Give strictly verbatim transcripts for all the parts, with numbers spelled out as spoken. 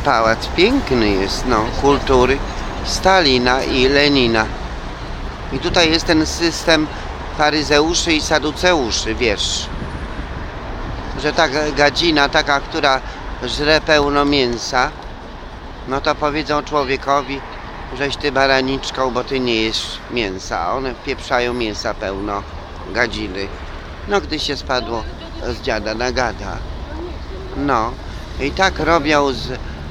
pałac piękny jest, no, kultury Stalina i Lenina. I tutaj jest ten system faryzeuszy i saduceuszy, wiesz, że ta gadzina taka, która żre pełno mięsa, no to powiedzą człowiekowi, żeś ty baraniczką, bo ty nie jesz mięsa, a one pieprzają mięsa pełno, gadziny. No gdy się spadło z dziada na gada. No i tak robią z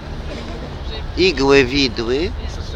igły widły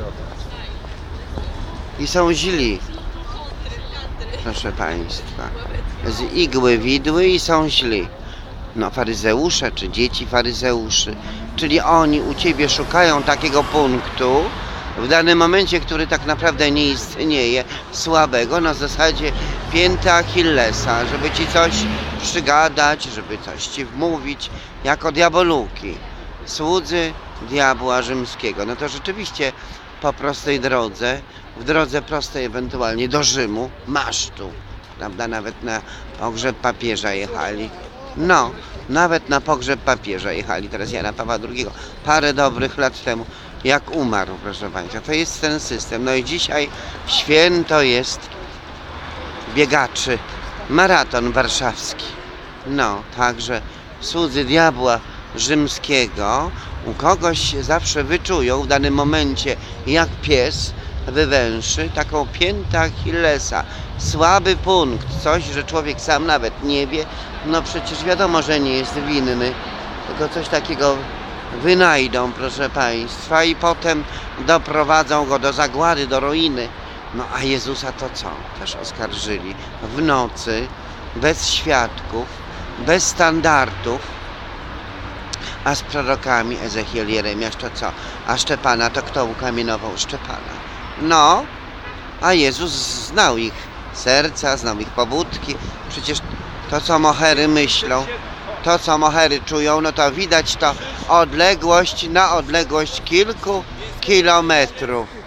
i są źli. Proszę Państwa, z igły widły i są źli. No faryzeusze, czy dzieci faryzeuszy, czyli oni u Ciebie szukają takiego punktu w danym momencie, który tak naprawdę nie istnieje, słabego, na zasadzie pięty Achillesa, żeby Ci coś przygadać, żeby coś Ci wmówić, jako diaboluki, słudzy diabła rzymskiego. No to rzeczywiście po prostej drodze, w drodze prostej ewentualnie do Rzymu, masztu, prawda, nawet na pogrzeb papieża jechali. No, nawet na pogrzeb papieża jechali, teraz Jana Pawła drugiego, parę dobrych lat temu, jak umarł, proszę Państwa. To jest ten system. No i dzisiaj święto jest biegaczy, maraton warszawski. No, także słudzy diabła rzymskiego u kogoś się zawsze wyczują w danym momencie, jak pies wywęszy taką piętę Achillesa, słaby punkt, coś, że człowiek sam nawet nie wie, no przecież wiadomo, że nie jest winny, tylko coś takiego wynajdą, proszę Państwa, i potem doprowadzą go do zagłady, do ruiny. No a Jezusa to co? Też oskarżyli w nocy, bez świadków, bez standardów. A z prorokami Ezechiel, Jeremiasz to co? A Szczepana to kto ukamienował Szczepana? No, a Jezus znał ich serca, znał ich pobudki. Przecież to, co mohery myślą, to, co mohery czują, no to widać to odległość na odległość kilku kilometrów.